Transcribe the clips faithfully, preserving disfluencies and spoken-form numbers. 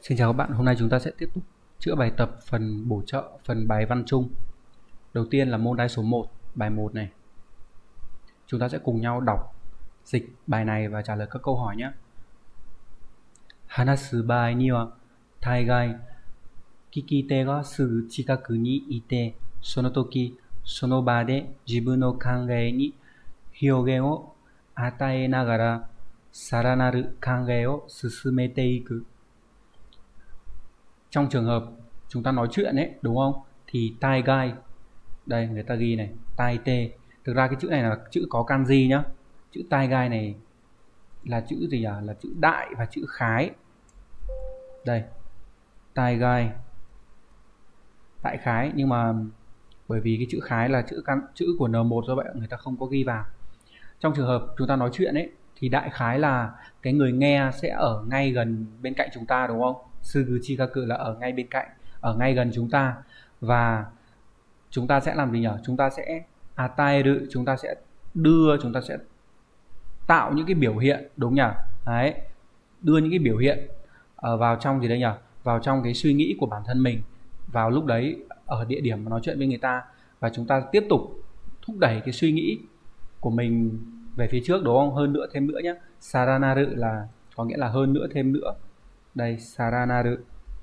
Xin chào các bạn, hôm nay chúng ta sẽ tiếp tục chữa bài tập phần bổ trợ, phần bài văn chung. Đầu tiên là môn đai số một, bài một này. Chúng ta sẽ cùng nhau đọc dịch bài này và trả lời các câu hỏi nhé. Hanasu baai ni wa taigai kikite ga sugu chikaku ni ite, sono toki sono ba de jibun no kangae ni hyogen o atae nagara saranaru kangae o susumete iku. Trong trường hợp chúng ta nói chuyện ấy, đúng không? Thì tai gai, đây người ta ghi này, tai tê. Thực ra cái chữ này là chữ có kanji nhá. Chữ tai gai này là chữ gì à? Là chữ đại và chữ khái. Đây, tai gai, đại khái. Nhưng mà bởi vì cái chữ khái là chữ căn, chữ của N một, do vậy người ta không có ghi vào. Trong trường hợp chúng ta nói chuyện ấy, thì đại khái là cái người nghe sẽ ở ngay gần bên cạnh chúng ta, đúng không? Sugu chikaku là ở ngay bên cạnh, ở ngay gần chúng ta. Và chúng ta sẽ làm gì nhỉ? Chúng ta sẽ ataeru, chúng ta sẽ đưa, chúng ta sẽ tạo những cái biểu hiện, đúng nhỉ? Đấy, đưa những cái biểu hiện uh, vào trong gì đây nhỉ? Vào trong cái suy nghĩ của bản thân mình vào lúc đấy, ở địa điểm mà nói chuyện với người ta. Và chúng ta tiếp tục thúc đẩy cái suy nghĩ của mình về phía trước, đúng không? Hơn nữa, thêm nữa nhé. Saranaru là có nghĩa là hơn nữa, thêm nữa. Đây, saranaru.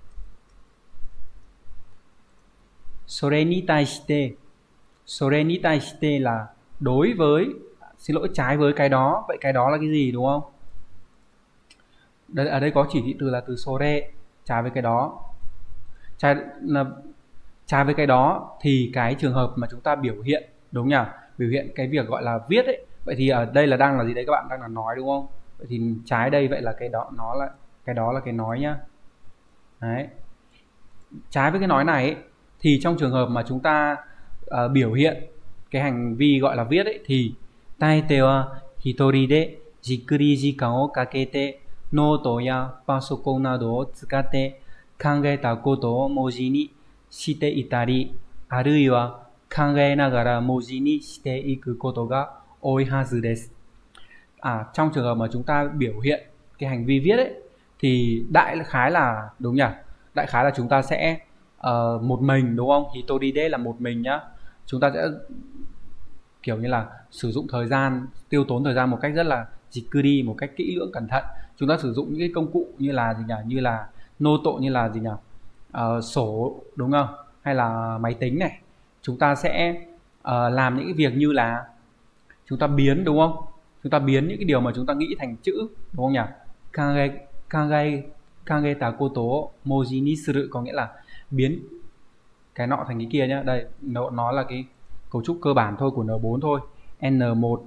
Sore ni taishite. Sore ni taishite là đối với, xin lỗi, trái với cái đó. Vậy cái đó là cái gì, đúng không? Đây, ở đây có chỉ thị từ là từ sore, trái với cái đó. Trái, là, trái với cái đó thì cái trường hợp mà chúng ta biểu hiện, đúng nhỉ? Biểu hiện cái việc gọi là viết ấy. Vậy thì ở đây là đang là gì đấy các bạn? Đang là nói, đúng không? Vậy thì trái đây, vậy là cái đó, nó là cái đó là cái nói nhá. Đấy. Trái với cái nói này ấy, thì trong trường hợp mà chúng ta uh, biểu hiện cái hành vi gọi là viết ấy, thì taite wa hitori de jikuri jikan o kakete note ya pasokon nado o tsukatte kangaeta koto o moji ni shite itari arui wa kangae nagara moji ni shite iku koto ga oi hazu desu. À, trong trường hợp mà chúng ta biểu hiện cái hành vi viết ấy, thì đại khái là, đúng nhỉ? Đại khái là chúng ta sẽ uh, một mình, đúng không? Hitori de là một mình nhá. Chúng ta sẽ kiểu như là sử dụng thời gian, tiêu tốn thời gian một cách rất là jikuri, một cách kỹ lưỡng, cẩn thận. Chúng ta sử dụng những cái công cụ như là gì nhỉ? Như là note, như là gì nhỉ? Uh, sổ, đúng không? Hay là máy tính này. Chúng ta sẽ uh, làm những cái việc như là chúng ta biến, đúng không? Chúng ta biến những cái điều mà chúng ta nghĩ thành chữ, đúng không nhỉ? Kangai kangai kangaeta koto moji ni suru có nghĩa là biến cái nọ thành cái kia nhá. Đây, nó, nó là cái cấu trúc cơ bản thôi của N bốn thôi. N một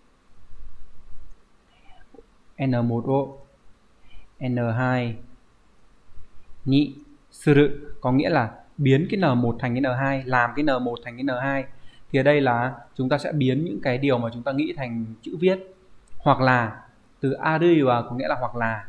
N một o N hai ni suru có nghĩa là biến cái N một thành cái N hai, làm cái N một thành cái N hai. Thì ở đây là chúng ta sẽ biến những cái điều mà chúng ta nghĩ thành chữ viết. Hoặc là từ arui wa có nghĩa là hoặc là.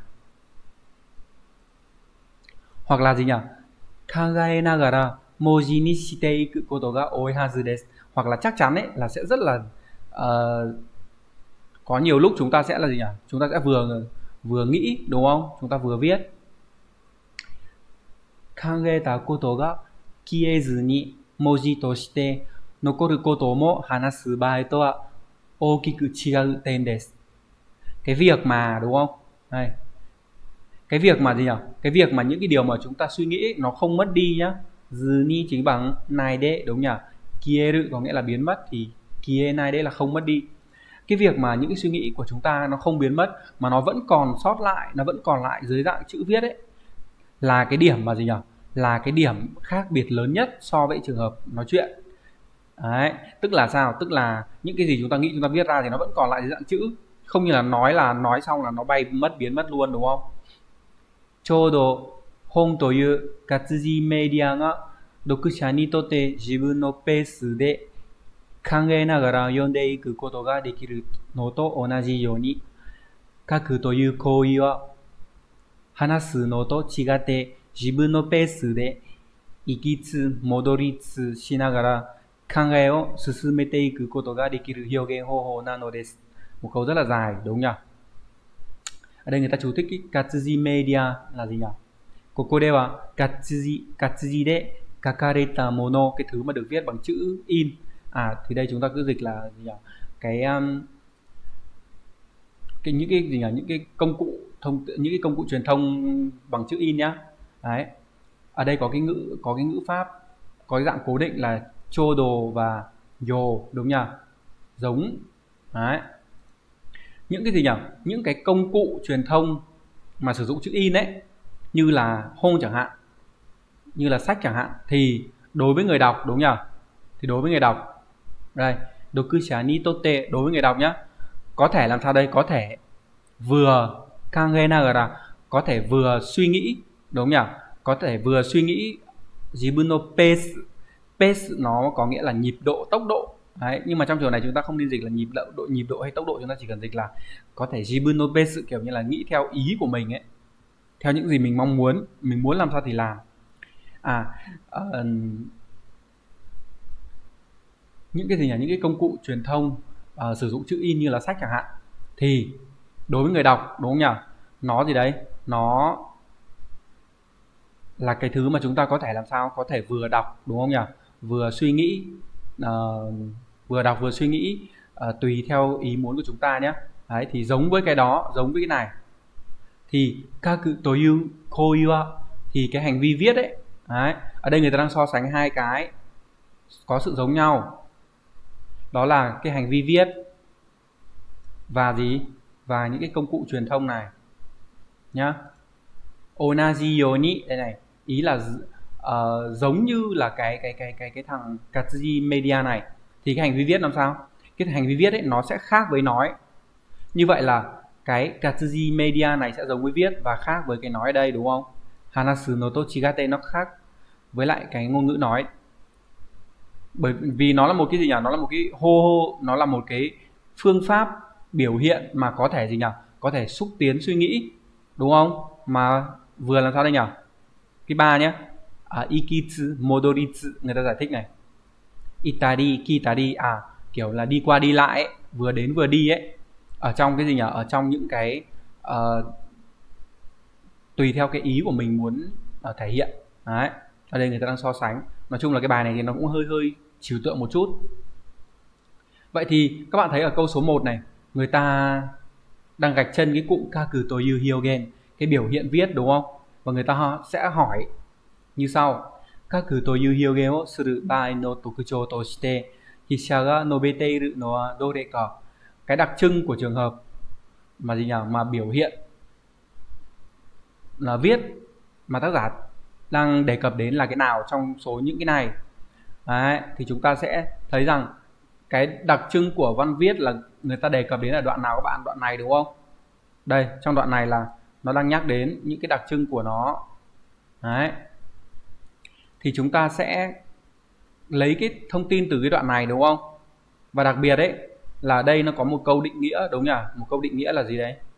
Hoặc là gì nhỉ? Kangae nagara moji ni shite iku koto ga oi hazu desu. Hoặc là chắc chắn ấy là sẽ rất là uh, có nhiều lúc chúng ta sẽ là gì nhỉ? Chúng ta sẽ vừa vừa nghĩ, đúng không? Chúng ta vừa viết. Kangaeta koto ga kiezu ni moji to shite nokoru koto mo hanasu bae to wa okiku chigau ten desu. Cái việc mà, đúng không? Đây. Cái việc mà gì nhỉ? Cái việc mà những cái điều mà chúng ta suy nghĩ nó không mất đi nhá. Zu ni chính bằng nai de, đúng nhỉ? Kieru có nghĩa là biến mất, thì kie nai de là không mất đi. Cái việc mà những cái suy nghĩ của chúng ta nó không biến mất mà nó vẫn còn sót lại, nó vẫn còn lại dưới dạng chữ viết ấy, là cái điểm mà gì nhỉ? Là cái điểm khác biệt lớn nhất so với trường hợp nói chuyện. Đấy, tức là sao? Tức là những cái gì chúng ta nghĩ, chúng ta viết ra thì nó vẫn còn lại dưới dạng chữ. Không như là nói là nói xong là nó bay mất, biến mất luôn, đúng không? Chodo hon toyu gatsuji media ga dokusha ni totte jibun no pace de kangae nagara yonde iku koto ga dekiru no to onaji you ni kaku toyu koui wa hanasu no to chigatte jibun no pace de ikitsu modoritsu shinagara kangae o susumete iku koto ga dekiru hyogen hoho nano desu. Một câu rất là dài, đúng nhỉ? Ở đây người ta chú thích cái Katsuji Media là gì nhỉ? Koko de wa gatsuji gatsuji de kakareta mono, cái thứ mà được viết bằng chữ in. À thì đây chúng ta cứ dịch là gì nhỉ? Cái um, cái những cái gì nhỉ? Những cái công cụ thông những cái công cụ truyền thông bằng chữ in nhá. Đấy. Ở đây có cái ngữ có cái ngữ pháp có cái dạng cố định là chodo và yo, đúng nhỉ? Giống. Đấy. Những cái gì nhỉ? Những cái công cụ truyền thông mà sử dụng chữ in ấy, như là hôn chẳng hạn, như là sách chẳng hạn, thì đối với người đọc, đúng nhỉ? Thì đối với người đọc, đây, dokusha ni totte, đối với người đọc nhá, có thể làm sao đây? Có thể vừa kange nagara, có thể vừa suy nghĩ, đúng nhỉ? Có thể vừa suy nghĩ jibun no pace. Pace nó có nghĩa là nhịp độ, tốc độ. Đấy, nhưng mà trong trường này chúng ta không nên dịch là nhịp độ, nhịp độ hay tốc độ, chúng ta chỉ cần dịch là có thể jibun no pace, kiểu như là nghĩ theo ý của mình ấy, theo những gì mình mong muốn, mình muốn làm sao thì làm. À, uh, những cái gì nhỉ? Những cái công cụ truyền thông uh, sử dụng chữ in như là sách chẳng hạn, thì đối với người đọc, đúng không nhỉ? Nó gì đấy? Nó là cái thứ mà chúng ta có thể làm sao có thể vừa đọc, đúng không nhỉ? Vừa suy nghĩ, uh, vừa đọc vừa suy nghĩ, uh, tùy theo ý muốn của chúng ta nhé. Đấy, thì giống với cái đó, giống với cái này, thì kaku toyu koyu wa, thì cái hành vi viết ấy, đấy, ở đây người ta đang so sánh hai cái có sự giống nhau, đó là cái hành vi viết và gì, và những cái công cụ truyền thông này nhá. Onaji yoni, đây này, ý là uh, giống như là cái cái cái cái cái thằng Katsuji Media này, thì cái hành vi viết làm sao? Cái hành vi viết ấy nó sẽ khác với nói. Như vậy là cái Katsuji Media này sẽ giống với viết và khác với cái nói ở đây, đúng không? Hanasu no to chigate, nó khác với lại cái ngôn ngữ nói. Bởi vì nó là một cái gì nhỉ? Nó là một cái hô hô, nó là một cái phương pháp biểu hiện mà có thể gì nhỉ? Có thể xúc tiến suy nghĩ, đúng không? Mà vừa làm sao đây nhỉ? Cái ba nhé. À, ikitsu, modoritsu, người ta giải thích này. Itari, kitari, à kiểu là đi qua đi lại ấy, vừa đến vừa đi ấy. Ở trong cái gì nhỉ? Ở trong những cái uh, tùy theo cái ý của mình muốn uh, thể hiện. Đấy. Ở đây người ta đang so sánh. Nói chung là cái bài này thì nó cũng hơi hơi trừu tượng một chút. Vậy thì các bạn thấy ở câu số một này, người ta đang gạch chân cái cụm kaku toyu hyogen, cái biểu hiện viết, đúng không? Và người ta sẽ hỏi như sau: Kaku toyu hyogen o suru bai no tokuchou to shite hissha ga nobete iru no wa dore ka. Cái đặc trưng của trường hợp mà gì nhỉ? Mà biểu hiện là viết mà tác giả đang đề cập đến là cái nào trong số những cái này? Đấy, thì chúng ta sẽ thấy rằng cái đặc trưng của văn viết là người ta đề cập đến ở đoạn nào các bạn? Đoạn này, đúng không? Đây, trong đoạn này là nó đang nhắc đến những cái đặc trưng của nó. Đấy. Thì chúng ta sẽ lấy cái thông tin từ cái đoạn này, đúng không? Và đặc biệt đấy là đây nó có một câu định nghĩa, đúng nhỉ? Một câu định nghĩa là gì đấy?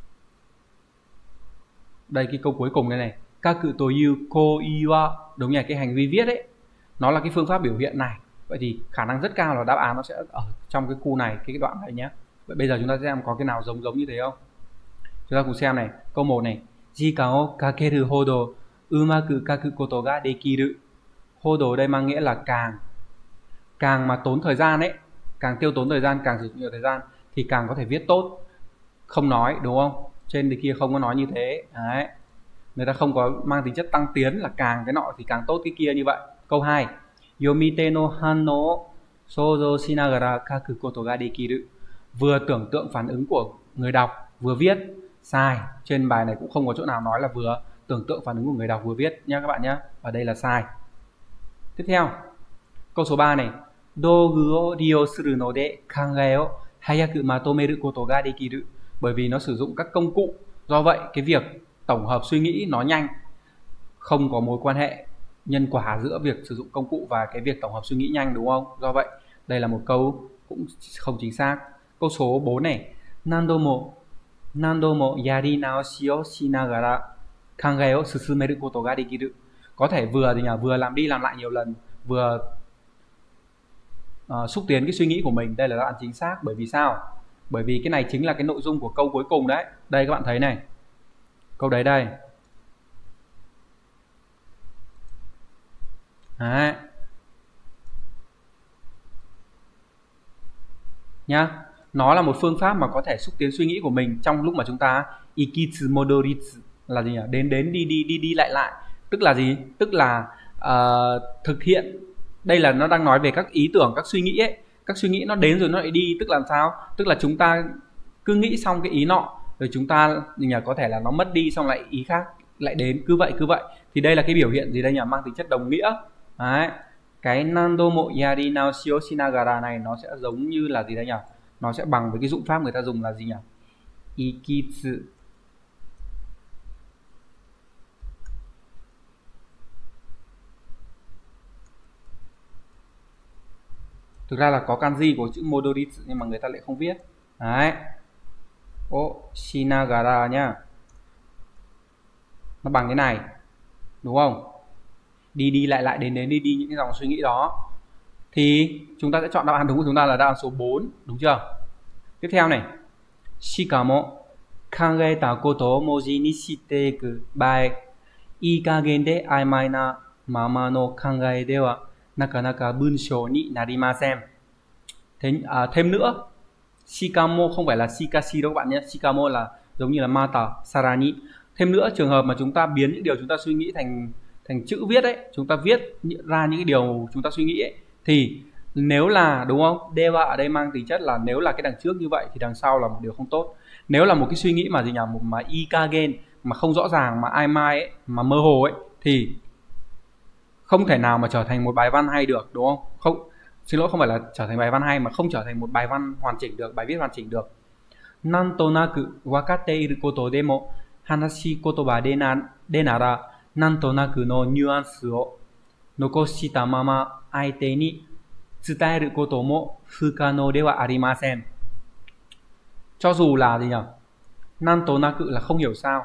Đây, cái câu cuối cùng đây này, kaku toyu koi wa, đúng nhỉ? Cái hành vi viết ấy, nó là cái phương pháp biểu hiện này. Vậy thì khả năng rất cao là đáp án nó sẽ ở trong cái khu này, cái đoạn này nhé. Vậy bây giờ chúng ta xem có cái nào giống giống như thế không? Chúng ta cùng xem này. Câu một này, jikan o kakeru hodo umaku kaku koto ga dekiru. Hodo đây mang nghĩa là càng. Càng mà tốn thời gian ấy, càng tiêu tốn thời gian, càng sử dụng nhiều thời gian thì càng có thể viết tốt. Không nói, đúng không? Trên thì kia không có nói như thế. Đấy. Người ta không có mang tính chất tăng tiến là càng cái nọ thì càng tốt cái kia như vậy. Câu hai, yomite no hanno sozo shinagara kaku koto ga dekiru. Vừa tưởng tượng phản ứng của người đọc vừa viết. Sai. Trên bài này cũng không có chỗ nào nói là vừa tưởng tượng phản ứng của người đọc vừa viết nha các bạn nhé. Ở đây là sai. Tiếp theo, câu số ba này, dogu o ryo suru no de kangae o hayaku matomeru koto ga dekiru. Bởi vì nó sử dụng các công cụ, do vậy cái việc tổng hợp suy nghĩ nó nhanh, không có mối quan hệ nhân quả giữa việc sử dụng công cụ và cái việc tổng hợp suy nghĩ nhanh, đúng không? Do vậy đây là một câu cũng không chính xác. Câu số bốn này, nandomo nandomo yari naoshi o shinagara kangae o susumeru koto ga dekiru. Có thể vừa thì nhờ vừa làm đi làm lại nhiều lần, vừa uh, xúc tiến cái suy nghĩ của mình. Đây là đáp án chính xác. Bởi vì sao? Bởi vì cái này chính là cái nội dung của câu cuối cùng đấy. Đây các bạn thấy này, câu đấy đây, Đấy. Nhá, nó là một phương pháp mà có thể xúc tiến suy nghĩ của mình trong lúc mà chúng ta ikitsu modoritsu là gì nhỉ? Đến đến đi đi đi đi lại lại. Tức là gì? Tức là uh, thực hiện. Đây là nó đang nói về các ý tưởng, các suy nghĩ ấy. Các suy nghĩ nó đến rồi nó lại đi, tức là sao? Tức là chúng ta cứ nghĩ xong cái ý nọ rồi chúng ta gì nhỉ? Có thể là nó mất đi xong lại ý khác lại đến, cứ vậy cứ vậy. Thì đây là cái biểu hiện gì đây nhỉ? Mang tính chất đồng nghĩa. Đấy. Cái nandomo yari naoshi o shinagara này nó sẽ giống như là gì đây nhỉ? Nó sẽ bằng với cái dụng pháp người ta dùng là gì nhỉ? Ikitsu. Thực ra là có kanji của chữ modoritsu nhưng mà người ta lại không viết. Đấy. O shinagara nhá. Nó bằng cái này. Đúng không? Đi đi lại lại đến đến đi đi những cái dòng suy nghĩ đó. Thì chúng ta sẽ chọn đáp án đúng của chúng ta là đáp án số bốn, đúng chưa? Tiếp theo này. Shikamo kangaeta koto o moji ni shiteiku bae ii kagen de aimai na mama no kangae de wa nakanaka bunshou ni narimasen. Thế à, thêm nữa, shikamo không phải là shikashi đâu các bạn nhé. Shikamo là giống như là mata, sarani. Thêm nữa, trường hợp mà chúng ta biến những điều chúng ta suy nghĩ thành thành chữ viết ấy, chúng ta viết ra những cái điều chúng ta suy nghĩ ấy, thì nếu là đúng không, dewa ở đây mang tính chất là nếu là cái đằng trước như vậy thì đằng sau là một điều không tốt. Nếu là một cái suy nghĩ mà gì nhỉ, một mà ikagen mà không rõ ràng, mà ai mai ấy, mà mơ hồ ấy, thì không thể nào mà trở thành một bài văn hay được, đúng không? Không, xin lỗi, không phải là trở thành bài văn hay mà không trở thành một bài văn hoàn chỉnh được, bài viết hoàn chỉnh được. Nantonaku wakatte iru koto demo hanashi kotoba de na de nara nantonaku no nuance o nokoshita mama aite ni tsudaeru koto mo fukano de wa arimasen. Cho dù là gì nhỉ? Nantonaku là không hiểu sao.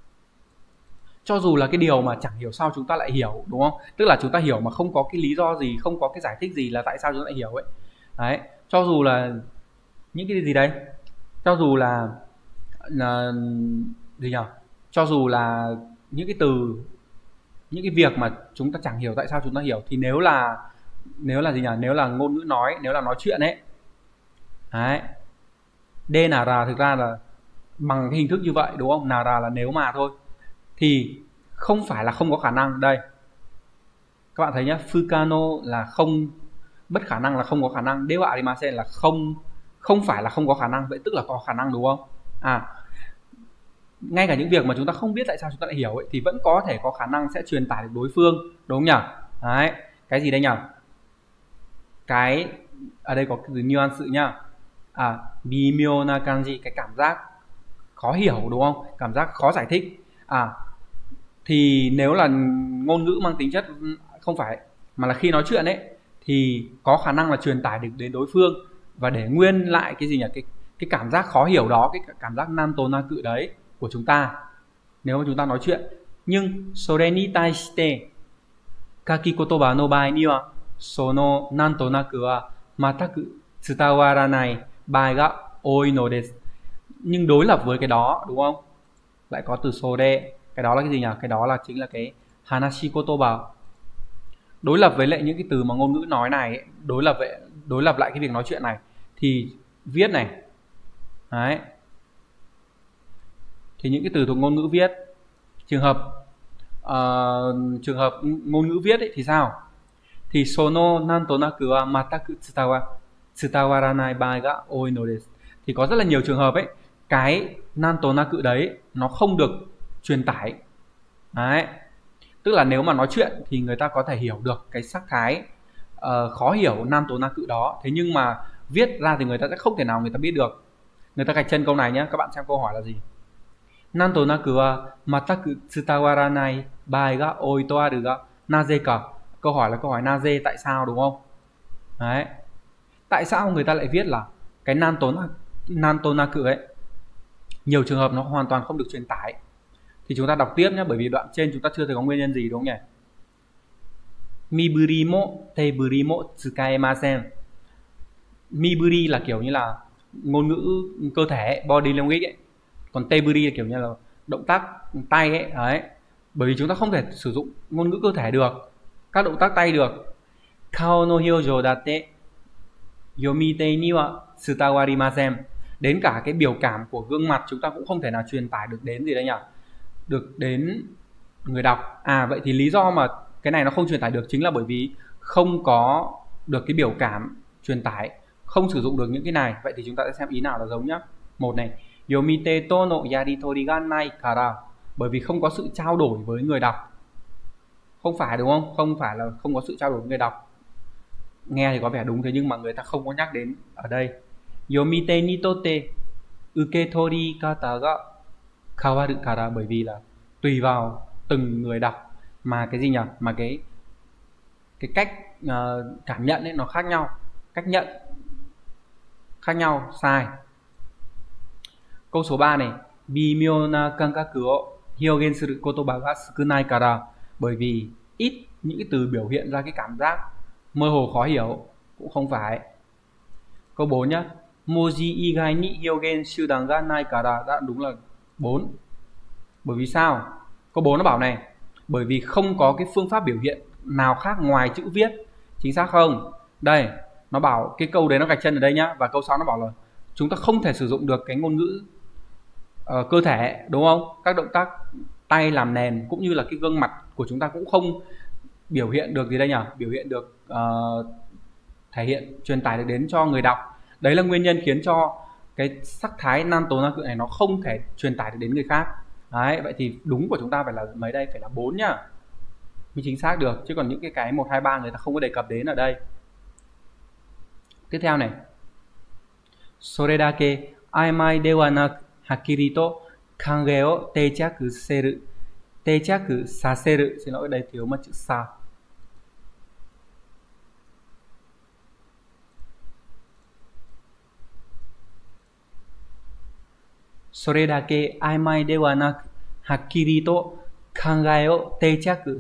Cho dù là cái điều mà chẳng hiểu sao chúng ta lại hiểu, đúng không? Tức là chúng ta hiểu mà không có cái lý do gì, không có cái giải thích gì là tại sao chúng ta lại hiểu ấy. Đấy, cho dù là những cái gì đấy, cho dù là, là gì nhỉ? Cho dù là những cái từ, những cái việc mà chúng ta chẳng hiểu tại sao chúng ta hiểu, thì nếu là nếu là gì nhỉ? Nếu là ngôn ngữ nói, nếu là nói chuyện ấy. Đấy. D nara thực ra là bằng cái hình thức như vậy, đúng không? Nara là nếu mà thôi. Thì không phải là không có khả năng. Đây các bạn thấy nhá, fukano là không, bất khả năng là không có khả năng, dewa arimasen là không, không phải là không có khả năng, vậy tức là có khả năng, đúng không? À, ngay cả những việc mà chúng ta không biết tại sao chúng ta lại hiểu ấy, thì vẫn có thể có khả năng sẽ truyền tải được đối phương, đúng không nhỉ? Đấy, cái gì đây nhỉ? Cái ở đây có cái từ nuance nhá. À, bimyo na kanji, cái cảm giác khó hiểu, đúng không? Cảm giác khó giải thích. À, thì nếu là ngôn ngữ mang tính chất không phải, mà là khi nói chuyện ấy, thì có khả năng là truyền tải được đến đối phương và để nguyên lại cái gì nhỉ, cái cái cảm giác khó hiểu đó, cái cảm giác nantonaku đấy của chúng ta nếu mà chúng ta nói chuyện. Nhưng sore ni taishite kakikotoba no bai ni wa sono nantonaku wa mataku tsutawaranai bai ga oi no desu. Nhưng đối lập với cái đó, đúng không, lại có từ sore. Cái đó là cái gì nhỉ? Cái đó là chính là cái hanashi kotoba. Đối lập với lại những cái từ mà ngôn ngữ nói này ấy, đối lập với, đối lập lại cái việc nói chuyện này thì viết này. Đấy. Thì những cái từ thuộc ngôn ngữ viết, trường hợp uh, trường hợp ngôn ngữ viết ấy thì sao? Thì sono nantonaku wa mataku tsutawa tsutawaranai bai ga oi no desu. Thì có rất là nhiều trường hợp ấy, cái nantonaku đấy nó không được truyền tải. Đấy. Tức là nếu mà nói chuyện thì người ta có thể hiểu được cái sắc thái uh, khó hiểu nantonaku đó. Thế nhưng mà viết ra thì người ta sẽ không thể nào người ta biết được. Người ta gạch chân câu này nhé. Các bạn xem câu hỏi là gì? Nantonaku wa mataku tsutawaranai bai ga oi to aru ga nazeka. Câu hỏi là câu hỏi naze, tại sao, đúng không? Đấy. Tại sao người ta lại viết là cái nantonaku, nantonaku ấy, nhiều trường hợp nó hoàn toàn không được truyền tải. Thì chúng ta đọc tiếp nhé, bởi vì đoạn trên chúng ta chưa thấy có nguyên nhân gì, đúng không nhỉ? Miburi mo teburi mo tsukaemasen. Miburi là kiểu như là ngôn ngữ cơ thể, body language ấy. Còn teburi là kiểu như là động tác tay ấy. Đấy. Bởi vì chúng ta không thể sử dụng ngôn ngữ cơ thể được. các động tác tay được. Kao no hyojou datte yomite ni wa tsutawarimasen. Đến cả cái biểu cảm của gương mặt chúng ta cũng không thể nào truyền tải được đến gì đây nhỉ? Được đến người đọc. À vậy thì lý do mà cái này nó không truyền tải được chính là bởi vì không có được cái biểu cảm truyền tải, không sử dụng được những cái này. Vậy thì chúng ta sẽ xem ý nào là giống nhá. Một này, yomite to no yaritori ga nai kara, bởi vì không có sự trao đổi với người đọc. Không phải đúng không? Không phải là không có sự trao đổi với người đọc. Nghe thì có vẻ đúng thế nhưng mà người ta không có nhắc đến ở đây. Yomite ni totte uketori kata ga kawaru kara, bởi vì là tùy vào từng người đọc mà cái gì nhỉ? Mà cái cái cách uh, cảm nhận ấy nó khác nhau, cách nhận khác nhau, sai. Câu số ba này, bimyo na kankaku o hyogen suru kotoba ga sukunai kara, bởi vì ít những cái từ biểu hiện ra cái cảm giác mơ hồ khó hiểu, cũng không phải. Câu bốn nhá, moji igai ni hyogen shudan ga nai kara, đã đúng là bốn. Bởi vì sao? Câu bốn nó bảo này, bởi vì không có cái phương pháp biểu hiện nào khác ngoài chữ viết. Chính xác không? Đây, nó bảo cái câu đấy nó gạch chân ở đây nhá, và câu sau nó bảo là chúng ta không thể sử dụng được cái ngôn ngữ uh, cơ thể, đúng không? Các động tác tay làm nền cũng như là cái gương mặt của chúng ta cũng không biểu hiện được gì đây nhỉ? Biểu hiện được uh, thể hiện, truyền tải được đến cho người đọc. Đấy là nguyên nhân khiến cho cái sắc thái nan tố na cự này nó không thể truyền tải được đến người khác. Đấy, vậy thì đúng của chúng ta phải là mấy đây? Phải là bốn nhá, mới chính xác được, chứ còn những cái cái một hai ba người ta không có đề cập đến ở đây. Tiếp theo này, sore dake aimai dewa naku hakiri to kange o teichaku seru teichaku saseru, xin lỗi đây thiếu mất chữ sa. Sore dake aimai dewa naku hakiri to kangae o teichaku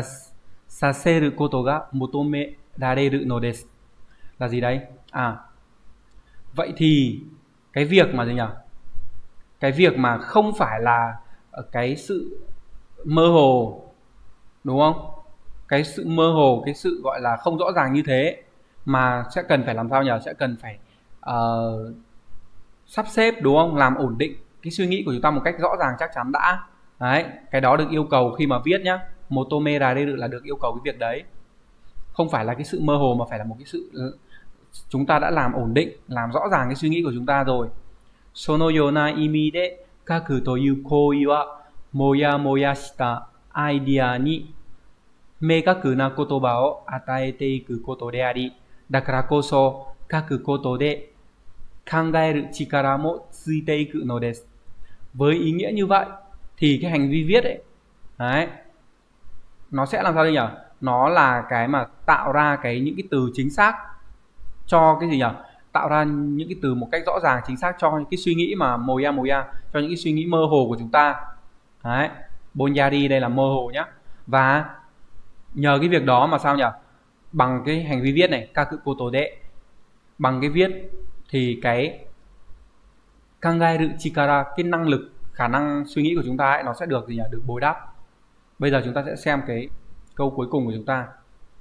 saseru koto ga motomerareru no desu. Là gì đấy? À, vậy thì cái việc mà gì nhỉ? Cái việc mà không phải là cái sự mơ hồ, đúng không? Cái sự mơ hồ, cái sự gọi là không rõ ràng như thế, mà sẽ cần phải làm sao nhỉ? Sẽ cần phải uh, sắp xếp, đúng không? Làm ổn định cái suy nghĩ của chúng ta một cách rõ ràng chắc chắn đã. Đấy, cái đó được yêu cầu khi mà viết nhá. Motomerareru là được yêu cầu cái việc đấy. Không phải là cái sự mơ hồ mà phải là một cái sự chúng ta đã làm ổn định, làm rõ ràng cái suy nghĩ của chúng ta rồi. Sono yona imi de kaku toiu koi wa moya moya shita idea ni meikaku na kotoba o ataete iku koto de ari, dakara koso kaku koto de kangaeru chikara mo tsuite iku no desu. Với ý nghĩa như vậy thì cái hành vi viết ấy, đấy, nó sẽ làm sao đây nhỉ? Nó là cái mà tạo ra cái những cái từ chính xác cho cái gì nhỉ? Tạo ra những cái từ một cách rõ ràng chính xác cho những cái suy nghĩ mà moya moya, cho những cái suy nghĩ mơ hồ của chúng ta. Đấy, bonyari đây là mơ hồ nhá. Và nhờ cái việc đó mà sao nhỉ? Bằng cái hành vi viết này, kaku koto de, bằng cái viết thì cái kangaeru chikara, cái năng lực, khả năng suy nghĩ của chúng ta ấy, nó sẽ được gì nhỉ? Được bồi đắp. Bây giờ chúng ta sẽ xem cái câu cuối cùng của chúng ta.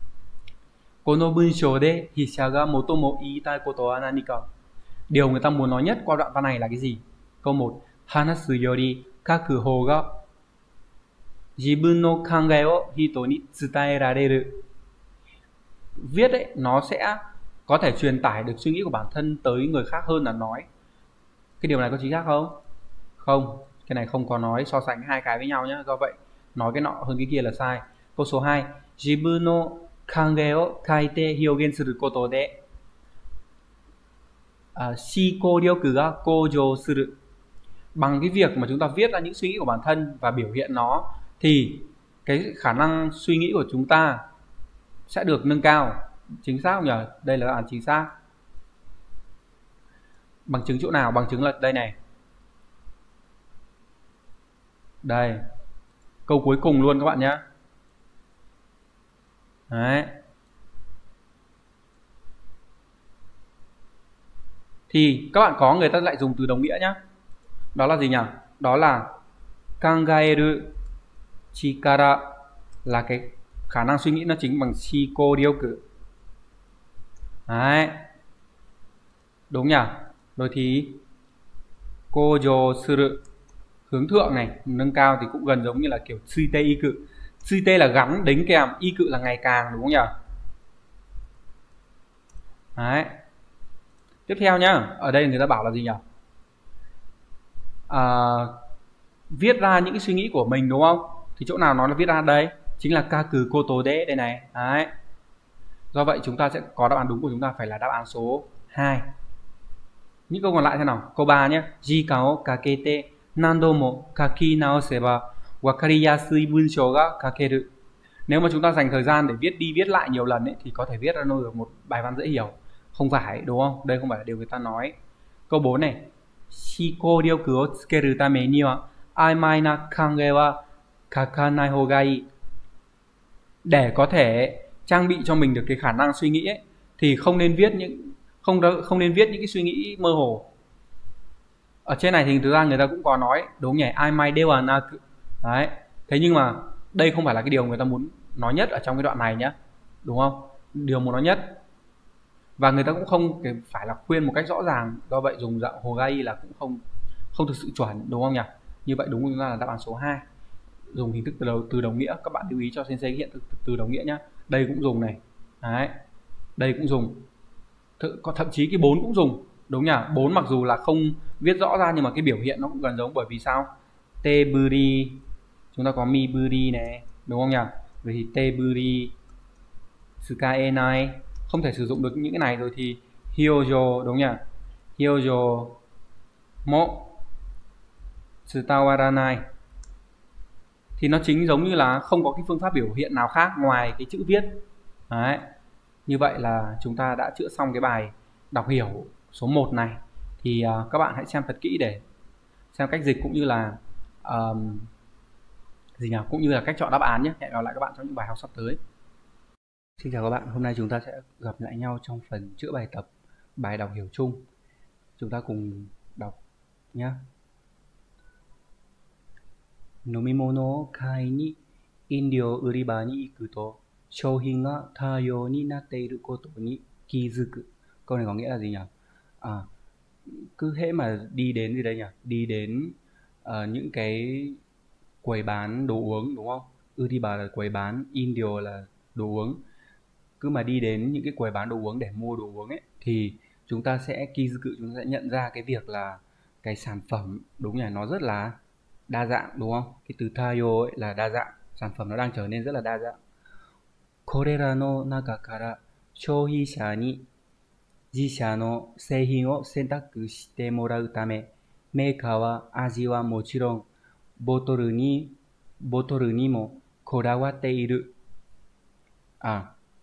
Kono bunshou de hissha ga motomo iitai koto wa nanika. Điều người ta muốn nói nhất qua đoạn văn này là cái gì? Câu một, hanasu yori kaku hou ga jibun no kangae o hito ni tsutaerareru. Viết ấy, nó sẽ có thể truyền tải được suy nghĩ của bản thân tới người khác hơn là nói. Cái điều này có chính xác không? Không, cái này không có nói so sánh hai cái với nhau nhé. Do vậy, nói cái nọ hơn cái kia là sai. Câu số hai, jibun no kangae o kaite hyogen suru koto de shikou ryoku ga koujou suru. Bằng cái việc mà chúng ta viết ra những suy nghĩ của bản thân và biểu hiện nó thì cái khả năng suy nghĩ của chúng ta sẽ được nâng cao. Chính xác không nhỉ? Đây là đáp án chính xác. Bằng chứng chỗ nào? Bằng chứng là đây này. Đây, câu cuối cùng luôn các bạn nhé. Đấy. Thì các bạn có, người ta lại dùng từ đồng nghĩa nhé. Đó là gì nhỉ? Đó là kangaeru chikara, là cái khả năng suy nghĩ nó chính bằng shiko ryoku. Đấy, đúng nhỉ. Rồi thì kojo suru, hướng thượng này, nâng cao thì cũng gần giống như là kiểu tsuite iku. Tsuite là gắn đính kèm, iku là ngày càng, đúng không nhỉ? Đấy. Tiếp theo nhá, ở đây người ta bảo là gì nhỉ? À, viết ra những cái suy nghĩ của mình, đúng không? Thì chỗ nào nói là viết ra đây? Chính là kaku koto de đây này. Đấy. Do vậy chúng ta sẽ có đáp án đúng của chúng ta phải là đáp án số hai. Những câu còn lại thế nào? Câu ba nhé. Jikan o kakete nando mo kaki naoseba wakariyasui bunshou ga kakeru. Nếu mà chúng ta dành thời gian để viết đi viết lại nhiều lần ấy, thì có thể viết ra được một bài văn dễ hiểu. Không phải, đúng không? Đây không phải là điều người ta nói. Câu bốn này. Shiko ryoku o tsukeru tame ni wa aimai na kange wa kakanai hou ga ii. Để có thể trang bị cho mình được cái khả năng suy nghĩ ấy, thì không nên viết những không không nên viết những cái suy nghĩ mơ hồ. Ở trên này thì thực ra người ta cũng có nói, đúng nhỉ, aimai de wa naku. Đấy. Thế nhưng mà đây không phải là cái điều người ta muốn nói nhất ở trong cái đoạn này nhé, đúng không? Điều muốn nói nhất, và người ta cũng không phải là khuyên một cách rõ ràng, do vậy dùng dạng hogai là cũng không không thực sự chuẩn, đúng không nhỉ? Như vậy đúng là đáp án số hai, dùng hình thức từ đầu từ đồng nghĩa. Các bạn lưu ý cho sensei hiện từ, từ đồng nghĩa nhá. Đây cũng dùng này, đấy, đây cũng dùng, Th thậm chí cái bốn cũng dùng, đúng nhỉ? Bốn mặc dù là không viết rõ ra nhưng mà cái biểu hiện nó cũng gần giống, bởi vì sao? Teburi, chúng ta có miburi này, đúng không nhỉ? Vậy thì teburi, tsukaenai, không thể sử dụng được những cái này rồi thì hyojo, đúng nhỉ? Hyojo mo tsutawaranai, thì nó chính giống như là không có cái phương pháp biểu hiện nào khác ngoài cái chữ viết. Đấy. Như vậy là chúng ta đã chữa xong cái bài đọc hiểu số một này. Thì uh, các bạn hãy xem thật kỹ để xem cách dịch cũng như là um, gì nhỉ? Cũng như là cách chọn đáp án nhé. Hẹn gặp lại các bạn trong những bài học sắp tới. Xin chào các bạn, hôm nay chúng ta sẽ gặp lại nhau trong phần chữa bài tập bài đọc hiểu chung. Chúng ta cùng đọc nhé. Nomimono o kai ni inryou uriba ni iku to shouhin ga tayou ni natte iru koto ni kizuku. Câu này có nghĩa là gì nhỉ? À, cứ hễ mà đi đến gì đây nhỉ? Đi đến uh, những cái quầy bán đồ uống, đúng không? Uriba là quầy bán, inryou là đồ uống. Cứ mà đi đến những cái quầy bán đồ uống để mua đồ uống ấy, thì chúng ta sẽ kizuku, chúng ta sẽ nhận ra cái việc là cái sản phẩm, đúng nhỉ, nó rất là đa dạng, đúng không? Cái từ tayo ấy là đa dạng, sản phẩm nó đang trở nên rất là đa dạng. Korera no naka kara shouhisha ni jisha no seihin o sentaku shite morau tame meika wa aji wa mochiron botoru ni botoru ni mo kodawatte iru. À,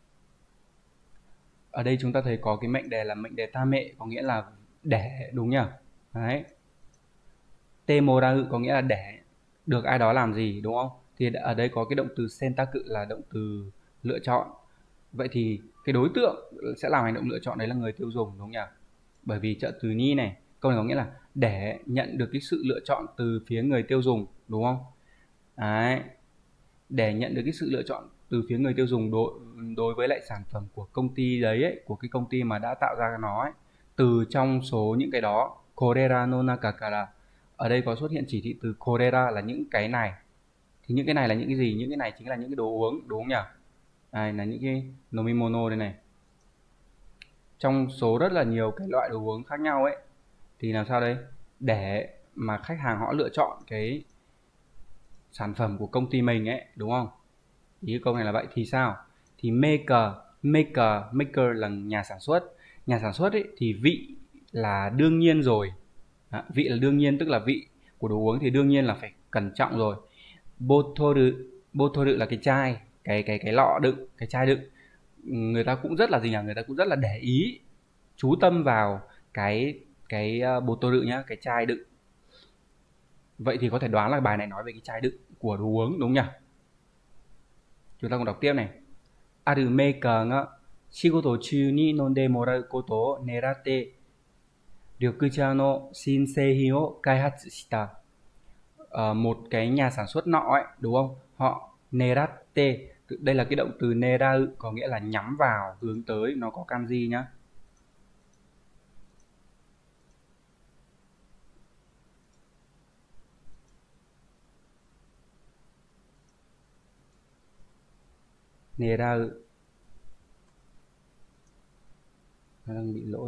ở đây chúng ta thấy có cái mệnh đề là mệnh đề ta mẹ, có nghĩa là để, đúng nhỉ? Đấy. Temorau có nghĩa là để được ai đó làm gì, đúng không? Thì ở đây có cái động từ sentaku là động từ lựa chọn. Vậy thì cái đối tượng sẽ làm hành động lựa chọn đấy là người tiêu dùng, đúng nhỉ? Bởi vì trợ từ ni này, câu này có nghĩa là để nhận được cái sự lựa chọn từ phía người tiêu dùng, đúng không? Đấy. Để nhận được cái sự lựa chọn từ phía người tiêu dùng đối, đối với lại sản phẩm của công ty đấy ấy, của cái công ty mà đã tạo ra nó ấy, từ trong số những cái đó. Korera no naka kara, ở đây có xuất hiện chỉ thị từ korera là những cái này. Thì những cái này là những cái gì? Những cái này chính là những cái đồ uống, đúng không nhỉ? Đây là những cái nomimono đây này. Trong số rất là nhiều cái loại đồ uống khác nhau ấy, thì làm sao đây? Để mà khách hàng họ lựa chọn cái sản phẩm của công ty mình ấy, đúng không? Ý câu này là vậy. Thì sao? Thì maker, maker, maker là nhà sản xuất. Nhà sản xuất ấy thì vị là đương nhiên rồi. À, vị là đương nhiên, tức là vị của đồ uống thì đương nhiên là phải cẩn trọng rồi. Botoru, botoru là cái chai, cái cái cái lọ đựng, cái chai đựng. Người ta cũng rất là gì nhỉ? Người ta cũng rất là để ý, chú tâm vào cái cái uh, botoru nhá, cái chai đựng. Vậy thì có thể đoán là bài này nói về cái chai đựng của đồ uống, đúng nhỉ? Chúng ta cùng đọc tiếp này. Aru maker ga shigoto chū ni nonde morau koto o neratte ryokucha no shin seihin o kaihatsu shita. Uh, một cái nhà sản xuất nọ ấy, đúng không? Họ neratte, Đây là cái động từ nerau có nghĩa là nhắm vào, hướng tới, nó có kanji nhá. Nerau. Nó đang bị lỗi.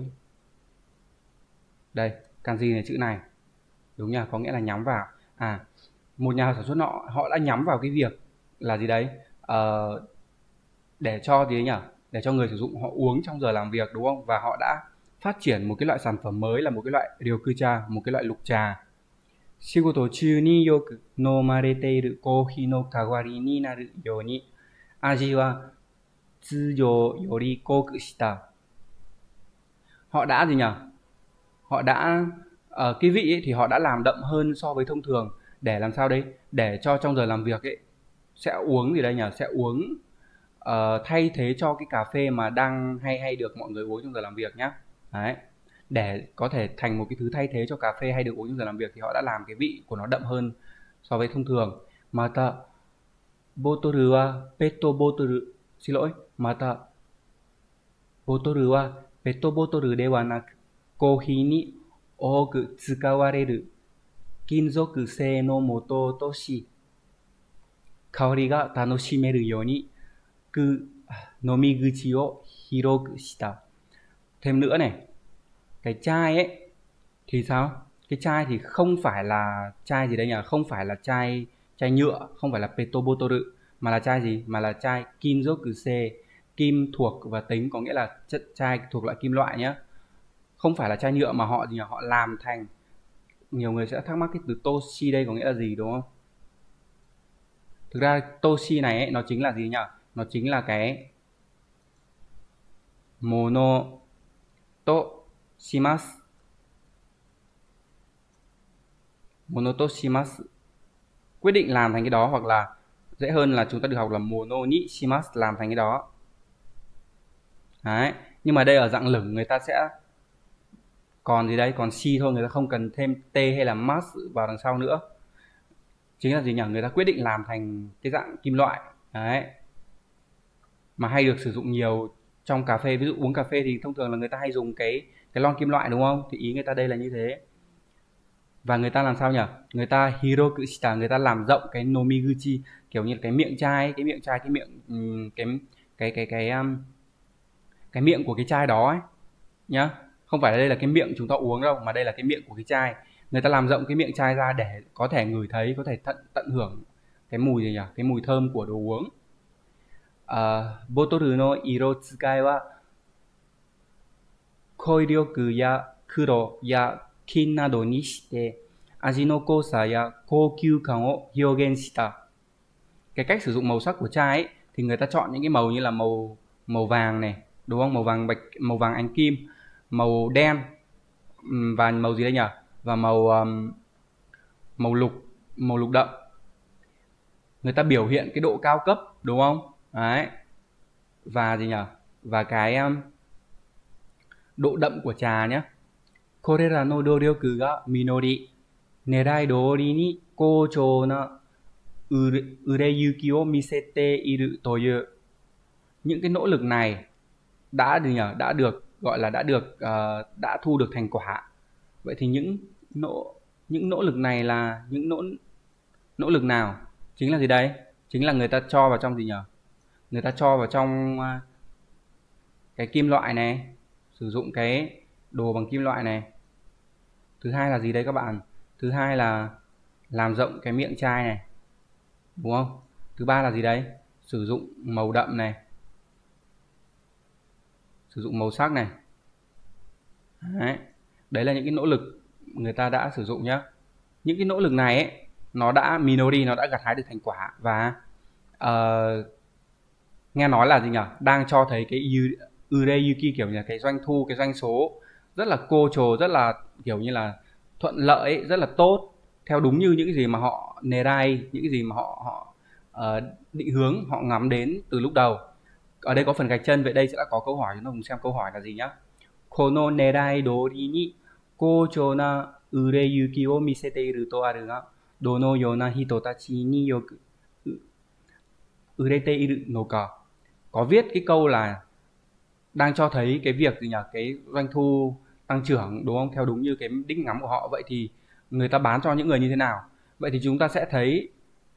Đây, kanji này, chữ này. Đúng nhỉ, có nghĩa là nhắm vào. À, một nhà sản xuất họ họ đã nhắm vào cái việc là gì đấy? Ờ, để cho gì đấy nhỉ? Để cho người sử dụng họ uống trong giờ làm việc đúng không? Và họ đã phát triển một cái loại sản phẩm mới là một cái loại ryokucha, một cái loại lục trà. Shigoto chū ni yoku nomareteiru kohi no kawari ni naru you ni aji wa tsujou yori koku shita. Họ đã gì nhỉ? Họ đã uh, cái vị ấy, thì họ đã làm đậm hơn so với thông thường để làm sao đấy? Để cho trong giờ làm việc ấy sẽ uống gì đây nhỉ? Sẽ uống uh, thay thế cho cái cà phê mà đang hay hay được mọi người uống trong giờ làm việc nhá. Đấy. Để có thể thành một cái thứ thay thế cho cà phê hay được uống trong giờ làm việc thì họ đã làm cái vị của nó đậm hơn so với thông thường. Mata botoru wa petto botoru, xin lỗi, mata botoru wa petto botoru de wa naku kohi ni oku tsukawareru kinzoku sei no moto to shi kawari ga tanoshimeru you ni ku nomiguchi o hiroku shita. Thêm nữa này, cái chai ấy thì sao? Cái chai thì không phải là chai gì đây nhỉ? Không phải là chai chai nhựa, không phải là petobotoru, mà là chai gì? Mà là chai kinzokuse, kim thuộc và tính, có nghĩa là chất chai thuộc loại kim loại nhé. Không phải là chai nhựa mà họ gì nhỉ? Họ làm thành. Nhiều người sẽ thắc mắc cái từ toshi đây có nghĩa là gì đúng không? Thực ra toshi này ấy, nó chính là gì nhỉ? Nó chính là cái mono to shimasu. Mono to shimasu. Quyết định làm thành cái đó, hoặc là dễ hơn là chúng ta được học là mono ni shimasu, làm thành cái đó. Đấy. Nhưng mà đây ở dạng lửng người ta sẽ còn gì đây? Còn shi thôi, người ta không cần thêm t hay là mas vào đằng sau nữa. Chính là gì nhỉ? Người ta quyết định làm thành cái dạng kim loại. Đấy. Mà hay được sử dụng nhiều trong cà phê. Ví dụ uống cà phê thì thông thường là người ta hay dùng cái cái lon kim loại đúng không? Thì ý người ta đây là như thế. Và người ta làm sao nhỉ? Người ta hiroku shita, người ta làm rộng cái nomiguchi, kiểu như cái miệng chai, cái miệng chai, cái miệng cái cái cái cái um, cái miệng của cái chai đó ấy nhá. Không phải là đây là cái miệng chúng ta uống đâu, mà đây là cái miệng của cái chai. Người ta làm rộng cái miệng chai ra để có thể ngửi thấy, có thể tận tận hưởng cái mùi gì nhỉ? Cái mùi thơm của đồ uống. Botoru no iro tsukai wa koiryoku ya kuro ya kin nado ni shite aji no kosa ya kokyū kan o hyogen shita. Cái cách sử dụng màu sắc của chai ấy, thì người ta chọn những cái màu như là màu màu vàng này, đúng không? Màu vàng bạch, màu vàng ánh kim, màu đen và màu gì đây nhỉ? Và màu um, màu lục, màu lục đậm. Người ta biểu hiện cái độ cao cấp, đúng không? Đấy. Và gì nhỉ? Và cái um, độ đậm của trà nhé. Korera no doryoku ga minori nerai dori ni kouchou na ureyuki o misete iru toyu. Những cái nỗ lực này đã gì nhỉ? Đã được gọi là đã được uh, đã thu được thành quả. Vậy thì những nỗ những nỗ lực này là những nỗ nỗ lực nào? Chính là gì đây? Chính là người ta cho vào trong gì nhỉ? Người ta cho vào trong uh, cái kim loại này, sử dụng cái đồ bằng kim loại này. Thứ hai là gì đây các bạn? Thứ hai là làm rộng cái miệng chai này, đúng không? Thứ ba là gì đấy? Sử dụng màu đậm này, sử dụng màu sắc này. Đấy. Đấy là những cái nỗ lực người ta đã sử dụng nhé. Những cái nỗ lực này ấy, nó đã minori, nó đã gặt hái được thành quả. Và uh, nghe nói là gì nhỉ? Đang cho thấy cái ureyuki, kiểu như cái doanh thu, cái doanh số rất là cô trồ, rất là kiểu như là thuận lợi ấy, rất là tốt, theo đúng như những cái gì mà họ nerai, những cái gì mà họ họ uh, định hướng, họ ngắm đến từ lúc đầu. Ở đây có phần gạch chân, vậy đây sẽ là có câu hỏi, chúng ta cùng xem câu hỏi là gì nhá. Kono nerai dori ni kouchou na ureyuki o misete iru to aru ga dono you na hito tachi ni yoku urete iru no ka. Có viết cái câu là đang cho thấy cái việc gì nhỉ, cái doanh thu tăng trưởng đúng không, theo đúng như cái đích ngắm của họ. Vậy thì người ta bán cho những người như thế nào? Vậy thì chúng ta sẽ thấy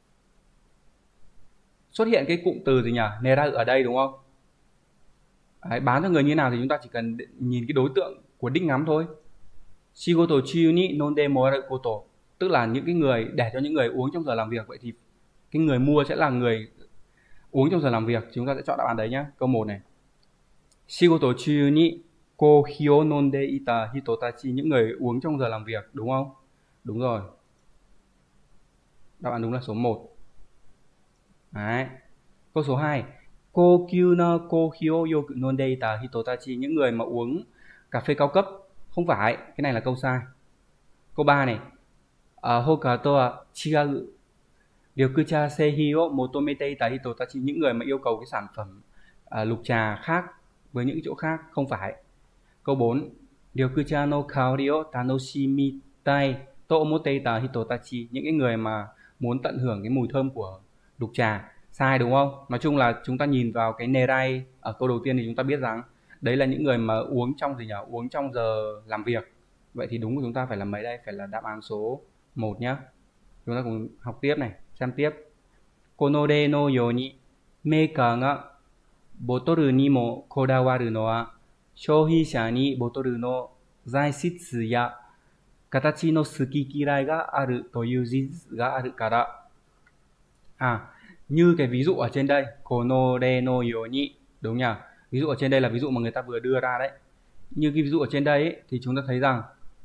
xuất hiện cái cụm từ gì nhỉ, nera ở đây đúng không? Đấy, bán cho người như thế nào thì chúng ta chỉ cần nhìn cái đối tượng của đích ngắm thôi. Shigoto chiu ni nonde moraru koto, tức là những cái người để cho những người uống trong giờ làm việc. Vậy thì cái người mua sẽ là người uống trong giờ làm việc. Chúng ta sẽ chọn đáp án đấy nhé. Câu một này. Shigoto chiu ni kohi o nonde ita hito tachi, những người uống trong giờ làm việc, đúng không? Đúng rồi. Đáp án đúng là số một. Đấy. Câu số hai. Kokyu no kohi o yoku nonde ita hito tachi, những người mà uống cà phê cao cấp. Không phải, cái này là câu sai. Câu ba này. Hoka to wa chigau ryokucha seihi o motomete ita hito tachi, những người mà yêu cầu cái sản phẩm uh, lục trà khác với những chỗ khác. Không phải. Câu bốn. Ryokucha no kaori o tanoshimitai to omotte ita hito tachi, những cái người mà muốn tận hưởng cái mùi thơm của lục trà. Sai đúng không? Nói chung là chúng ta nhìn vào cái nerai ở câu đầu tiên thì chúng ta biết rằng đấy là những người mà uống trong gì nhỉ? Uống trong giờ làm việc. Vậy thì đúng của chúng ta phải là mấy đây? Phải là đáp án số một nhá. Chúng ta cùng học tiếp này, xem tiếp. Konore no yoni meika ga botoru ni mo kodawaru no wa shohisha ni botoru no zaishitsu ya katachi no suki kirai ga aru toyu jitsu ga aru kara. À, như cái ví dụ ở trên đây, konore no yoni, đúng nhỉ? Ví dụ ở trên đây là ví dụ mà người ta vừa đưa ra đấy. Như cái ví dụ ở trên đây ấy, thì chúng ta thấy rằng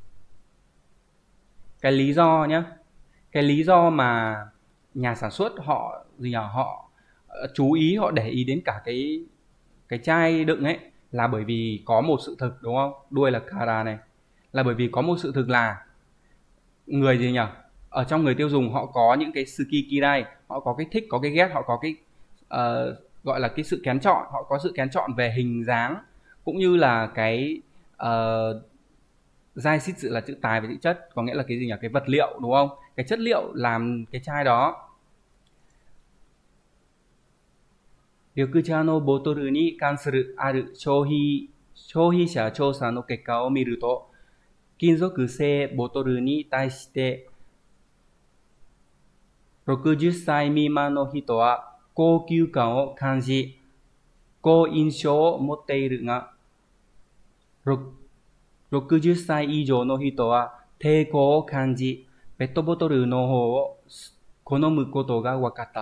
cái lý do nhá, cái lý do mà nhà sản xuất họ gì nhỉ, họ chú ý, họ để ý đến cả cái cái chai đựng ấy là bởi vì có một sự thực, đúng không? Đuôi là kara này, là bởi vì có một sự thực là người gì nhỉ, ở trong người tiêu dùng họ có những cái suki kirai, họ có cái thích, có cái ghét, họ có cái uh, gọi là cái sự kén chọn, họ có sự kén chọn về hình dáng cũng như là cái uh, giai xít sự là chữ tài và chữ chất, có nghĩa là cái gì nhỉ, cái vật liệu, đúng không? Cái chất liệu làm cái chai đó. Ryokucha no botoru ni kansuru aru shohi shohisha chousa no kekka o miru to kinzoku sei botoru ni taishiteろくじゅっさい未満の人は高級感を感じ、好印象を持っているが、ろくじゅっさい以上の人は抵抗を感じ、ペットボトルの方を好むことが分かった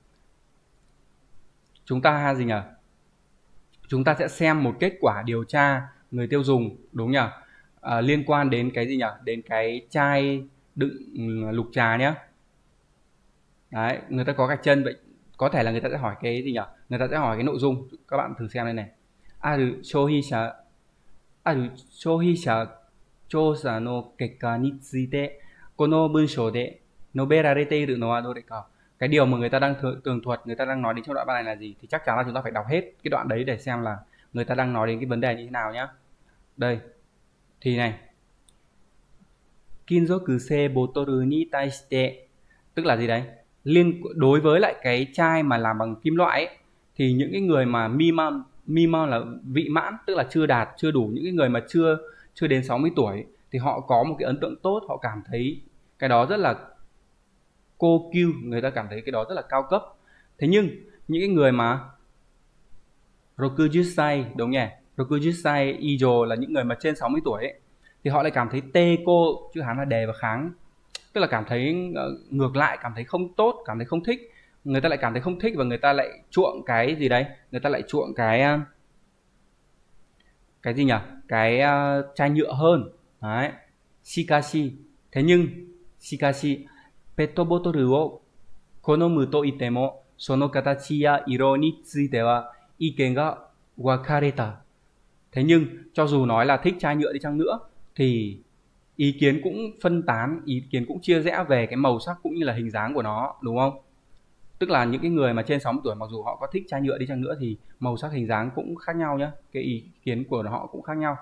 。Chúng ta gì nhỉ? Chúng ta sẽ xem một kết quả điều tra người tiêu dùng, đúng nhỉ? À, liên quan đến cái gì nhỉ? Đến cái chai đựng lục trà nhé. Đấy, người ta có gạch chân, vậy có thể là người ta sẽ hỏi cái gì nhỉ? Người ta sẽ hỏi cái nội dung. Các bạn thử xem đây này. Aru shohisha aru shohisha chousa no kekka ni tsuite kono bunshou de noberarete iru no wa dore ka. Cái điều mà người ta đang tường thuật, người ta đang nói đến trong đoạn bài này là gì thì chắc chắn là chúng ta phải đọc hết cái đoạn đấy để xem là người ta đang nói đến cái vấn đề như thế nào nhá. Đây. Thì này. Kinzoku sei botoru ni taishite, tức là gì đấy? Liên đối với lại cái chai mà làm bằng kim loại ấy, thì những cái người mà miman, miman là vị mãn, tức là chưa đạt, chưa đủ, những cái người mà chưa chưa đến sáu mươi tuổi thì họ có một cái ấn tượng tốt, họ cảm thấy cái đó rất là cô kyu, người ta cảm thấy cái đó rất là cao cấp. Thế nhưng những cái người mà rokujusai, đúng nhỉ? Rokujusai ijo là những người mà trên sáu mươi tuổi ấy, thì họ lại cảm thấy tê cô, chữ Hán là đề và kháng, tức là cảm thấy ngược lại, cảm thấy không tốt, cảm thấy không thích. Người ta lại cảm thấy không thích và người ta lại chuộng cái gì đấy, người ta lại chuộng cái cái gì nhỉ, cái uh, chai nhựa hơn đấy, shikashi. Thế nhưng shikashi petto botoru o konomu to itemo sono katachi ya iro ni tsuite wa iken ga wakareta. Thế nhưng cho dù nói là thích chai nhựa đi chăng nữa thì ý kiến cũng phân tán, ý kiến cũng chia rẽ về cái màu sắc cũng như là hình dáng của nó, đúng không? Tức là những cái người mà trên sáu mươi tuổi mặc dù họ có thích chai nhựa đi chăng nữa thì màu sắc hình dáng cũng khác nhau nhá, cái ý kiến của họ cũng khác nhau.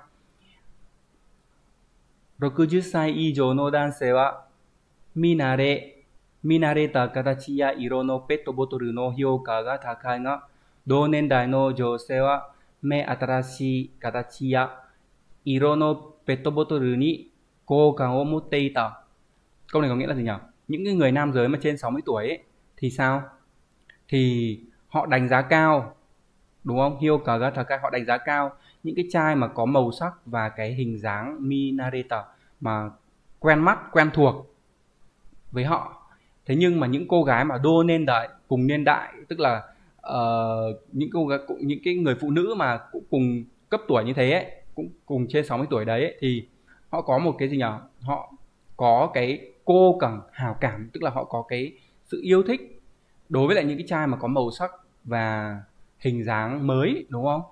ろくじゅっさい以上の男性はみなれ見慣れた形や色のペットボトルの評価が高いが、同年代の女性は目新しい形や色のペットボトルに好感を持っていた. Câu này có nghĩa là gì nhỉ? Những cái người nam giới mà trên sáu mươi tuổi ấy, thì sao? Thì họ đánh giá cao, đúng không? Hyoka ga takai, họ đánh giá cao những cái chai mà có màu sắc và cái hình dáng minareta mà quen mắt, quen thuộc với họ. Thế nhưng mà những cô gái mà đô niên đại, cùng niên đại, tức là uh, những cô gái, những cái người phụ nữ mà cũng cùng cấp tuổi như thế ấy, cũng cùng trên sáu mươi tuổi đấy ấy, thì họ có một cái gì nhỉ? Họ có cái cô cảm hào cảm, tức là họ có cái sự yêu thích đối với lại những cái chai mà có màu sắc và hình dáng mới, đúng không?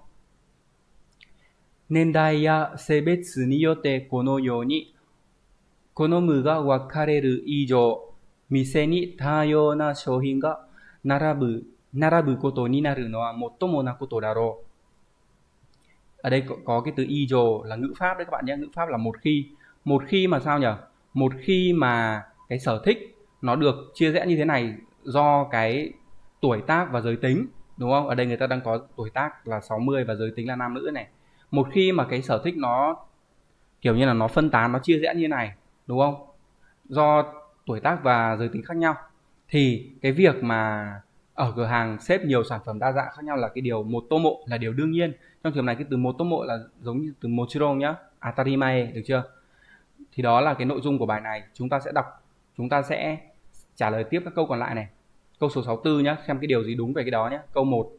Nendai ya seibetsu ni yotte kono you ni konomu ga wakareru ijou mise ni tayou na shouhin ga narabu narabu koto ni naru no wa mottomo na koto daro. Ở đây có, có cái từ ijou là ngữ pháp đấy các bạn nhé. Ngữ pháp là một khi. Một khi mà sao nhỉ? Một khi mà cái sở thích nó được chia rẽ như thế này do cái tuổi tác và giới tính, đúng không? Ở đây người ta đang có tuổi tác là sáu mươi và giới tính là nam nữ này. Một khi mà cái sở thích nó kiểu như là nó phân tán, nó chia rẽ như thế này, đúng không? Do tuổi tác và giới tính khác nhau, thì cái việc mà ở cửa hàng xếp nhiều sản phẩm đa dạng khác nhau là cái điều motomo, là điều đương nhiên. Trong trường này cái từ motomo là giống như từ mochiron nhá, atarimae, được chưa? Thì đó là cái nội dung của bài này. Chúng ta sẽ đọc, chúng ta sẽ trả lời tiếp các câu còn lại này. Câu số sáu mươi tư nhá, xem cái điều gì đúng về cái đó nhé. Câu một.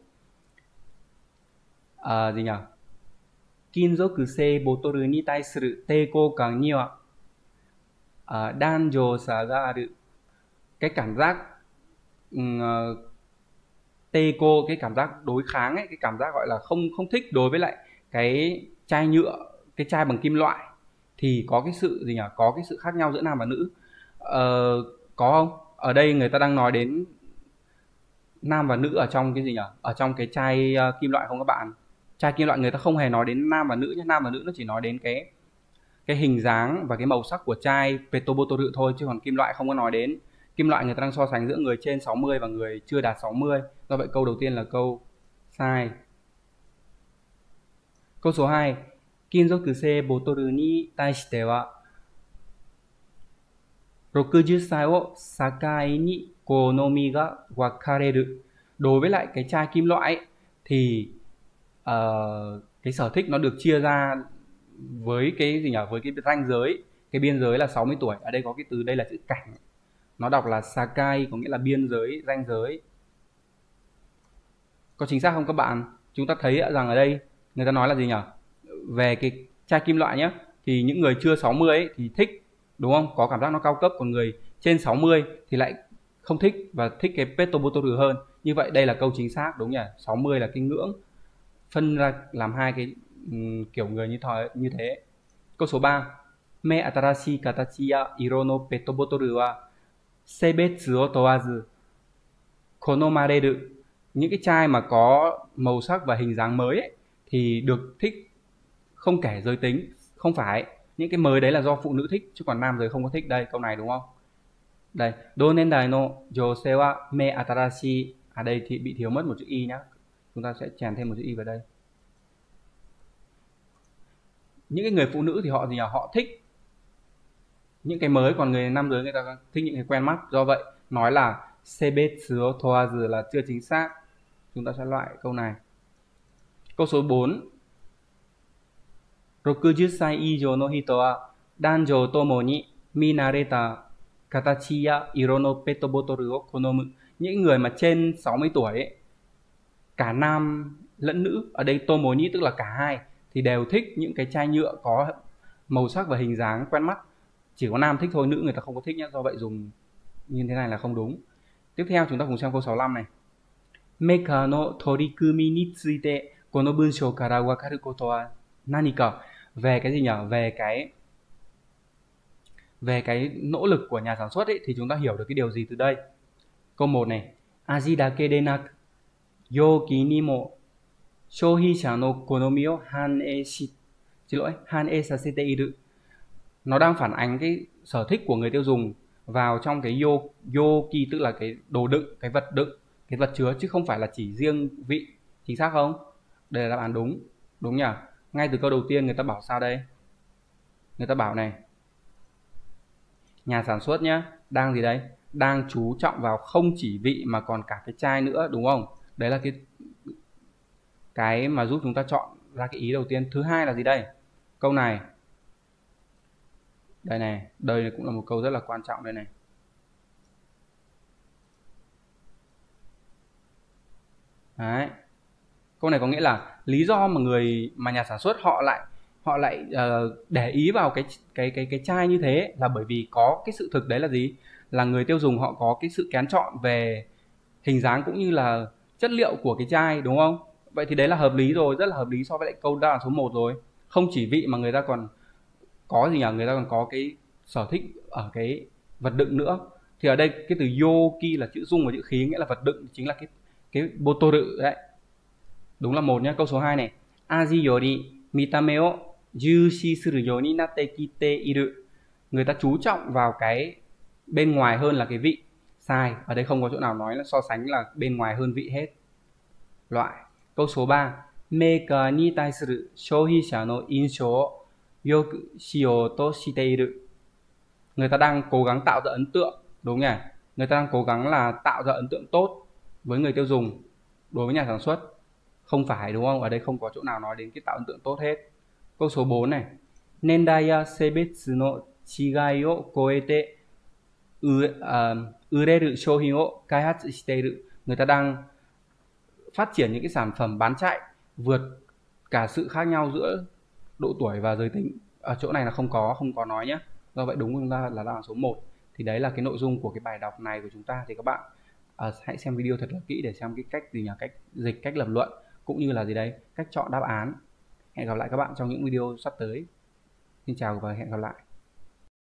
À, gì nhỉ? Kinzoku sei botoru ni taisuru teikō kan ni wa danjō sa ga aru. Cái cảm giác uh, teiko, cái cảm giác đối kháng ấy, cái cảm giác gọi là không không thích đối với lại cái chai nhựa, cái chai bằng kim loại, thì có cái sự gì nhỉ? Có cái sự khác nhau giữa nam và nữ. Uh, có không? Ở đây người ta đang nói đến nam và nữ ở trong cái gì nhỉ? Ở trong cái chai uh, kim loại không các bạn? Chai kim loại người ta không hề nói đến nam và nữ nhé. Nam và nữ nó chỉ nói đến cái cái hình dáng và cái màu sắc của chai petobotoru thôi, chứ còn kim loại không có nói đến. Kim loại người ta đang so sánh giữa người trên sáu mươi và người chưa đạt sáu mươi. Do vậy câu đầu tiên là câu sai. Câu số hai. Kinzoku sei botoru ni taishite wa sáu mươi sai o sakai ni konomi ga wakareru. Đối với lại cái chai kim loại ấy, thì uh, cái sở thích nó được chia ra với cái gì nhỉ? Với cái ranh giới, cái biên giới là sáu mươi tuổi. Ở đây có cái từ đây là chữ cảnh, nó đọc là sakai, có nghĩa là biên giới, ranh giới. Có chính xác không các bạn? Chúng ta thấy rằng ở đây người ta nói là gì nhỉ? Về cái chai kim loại nhé, thì những người chưa sáu mươi ấy thì thích, đúng không? Có cảm giác nó cao cấp, còn người trên sáu mươi thì lại không thích và thích cái petobotoru hơn. Như vậy đây là câu chính xác, đúng nhỉ? sáu mươi là cái ngưỡng phân ra làm hai cái um, kiểu người như thời như thế. Câu số ba. Me atarashi katachi ya iro no petobotoru wa seibetsu o towazu konomareru. Những cái chai mà có màu sắc và hình dáng mới ấy, thì được thích không kể giới tính. Không phải, những cái mới đấy là do phụ nữ thích, chứ còn nam giới không có thích. Đây, câu này đúng không? Đây, do nendai no jousei wa me atarashi. À đây thì bị thiếu mất một chữ y nhá. Chúng ta sẽ chèn thêm một chữ y vào đây. Những cái người phụ nữ thì họ gì nhỉ? Họ thích những cái mới, còn người nam giới người ta thích những cái quen mắt. Do vậy nói là seibetsu o towazu là chưa chính xác. Chúng ta sẽ loại câu này. Câu số bốn. sáu mươi sai ijou no hito wa danjou tomo ni minareta katachi ya iro no petobotoru o konomu. Những người mà trên sáu mươi tuổi ấy, cả nam lẫn nữ, ở đây tomo ni tức là cả hai, thì đều thích những cái chai nhựa có màu sắc và hình dáng quen mắt. Chỉ có nam thích thôi, nữ người ta không có thích nhé. Do vậy dùng như thế này là không đúng. Tiếp theo chúng ta cùng xem câu sáu mươi lăm này. Meika no torikumi ni tsuite kono bunshou kara wakaru koto wa nanika. Về cái gì nhỉ? Về cái về cái nỗ lực của nhà sản xuất ấy, thì chúng ta hiểu được cái điều gì từ đây? Câu một này. Aji dake de naku yoki ni mo shouhinsha no konomi o hanei shi xin lỗi hanei sasete iru. Nó đang phản ánh cái sở thích của người tiêu dùng vào trong cái yo yoki, tức là cái đồ đựng, cái vật đựng, cái vật chứa, chứ không phải là chỉ riêng vị. Chính xác không? Đây là đáp án đúng. Đúng nhỉ? Ngay từ câu đầu tiên người ta bảo sao đây? Người ta bảo này, nhà sản xuất nhá, đang gì đây? Đang chú trọng vào không chỉ vị mà còn cả cái chai nữa, đúng không? Đấy là cái cái mà giúp chúng ta chọn ra cái ý đầu tiên. Thứ hai là gì đây? Câu này. Đây này, đây cũng là một câu rất là quan trọng đây này. Đấy. Câu này có nghĩa là lý do mà người mà nhà sản xuất họ lại họ lại uh, để ý vào cái cái cái cái chai như thế là bởi vì có cái sự thực đấy là gì? Là người tiêu dùng họ có cái sự kén chọn về hình dáng cũng như là chất liệu của cái chai, đúng không? Vậy thì đấy là hợp lý rồi, rất là hợp lý so với lại câu đáp án số một rồi. Không chỉ vị mà người ta còn có gì nhỉ? Người ta còn có cái sở thích ở cái vật đựng nữa. Thì ở đây cái từ yoki là chữ dung và chữ khí, nghĩa là vật đựng, chính là cái cái botoru đấy. Đúng là một nhá. Câu số hai này. Aji yori mitame o jushi suru you ni natte kite iru. Người ta chú trọng vào cái bên ngoài hơn là cái vị. Sai. Ở đây không có chỗ nào nói là so sánh là bên ngoài hơn vị hết. Loại. Câu số ba. Maker ni taisuru shouhisha no inshou o yoku shiyou to shite iru. Người ta đang cố gắng tạo ra ấn tượng, đúng nhỉ? Người ta đang cố gắng là tạo ra ấn tượng tốt với người tiêu dùng đối với nhà sản xuất. Không phải, đúng không? Ở đây không có chỗ nào nói đến cái tạo ấn tượng tốt hết. Câu số bốn này. Nendai ya seibetsu no chigai o koete ureru shouhin o kaihatsu shite iru. Người ta đang phát triển những cái sản phẩm bán chạy vượt cả sự khác nhau giữa độ tuổi và giới tính. Ở chỗ này là không có không có nói nhé. Do vậy đúng chúng ta là đáp án số một. Thì đấy là cái nội dung của cái bài đọc này của chúng ta. Thì các bạn uh, hãy xem video thật là kỹ để xem cái cách gì nhỉ, cách dịch, cách lập luận, cũng như là gì đấy, cách chọn đáp án. Hẹn gặp lại các bạn trong những video sắp tới. Xin chào và hẹn gặp lại.